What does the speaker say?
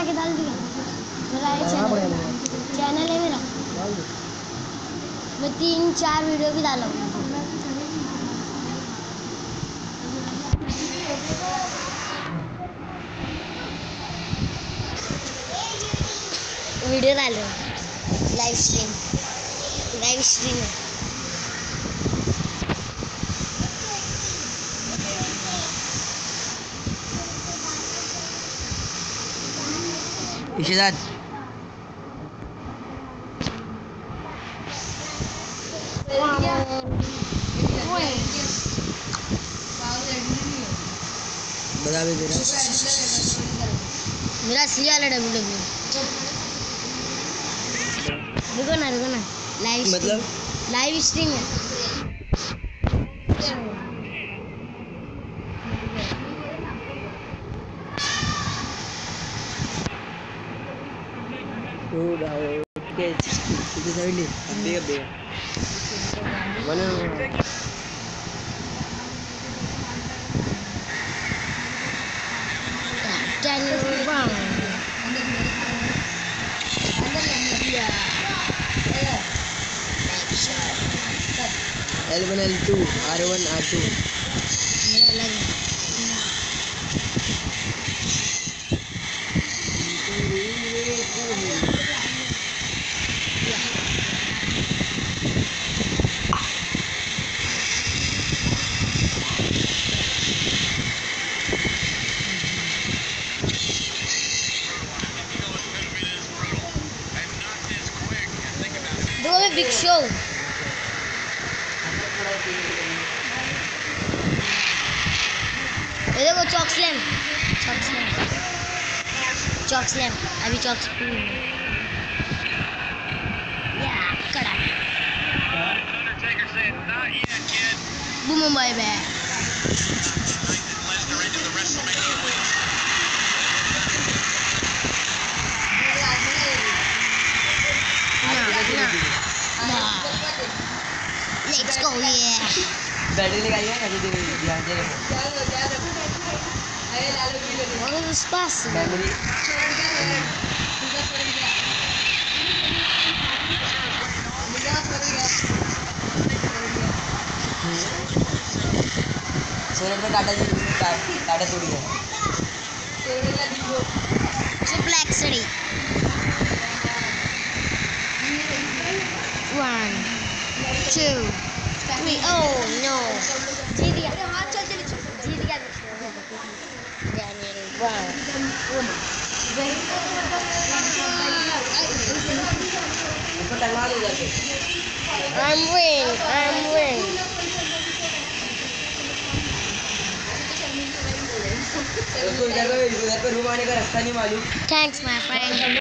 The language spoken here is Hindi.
बना के डाल दिया। मेरा चैनल है मेरा, मैं 3-4 वीडियो भी डाला हूँ। वीडियो डाल रहा हूँ, लाइव स्ट्रीम है। इशिदात बता भी दे रहा मेरा असली वाला WWE। रुको ना लाइव स्ट्रीम है। L1 L2 R1 R2 मेरा अलग है। बिग शो देखो, चॉक स्लैम अभी चॉक मुंबई में लेट्स गो ये बैटरी लगाई है कभी ध्यान दे और उस पास मेमोरी सूरज में काटा टूट गया सुप्लेक्सरी 1 2 3 oh no जीत गया इसको टंगा दो जाके I'm win उसको इधर पे रूम आने का रास्ता नहीं मालूम। Thanks my friend।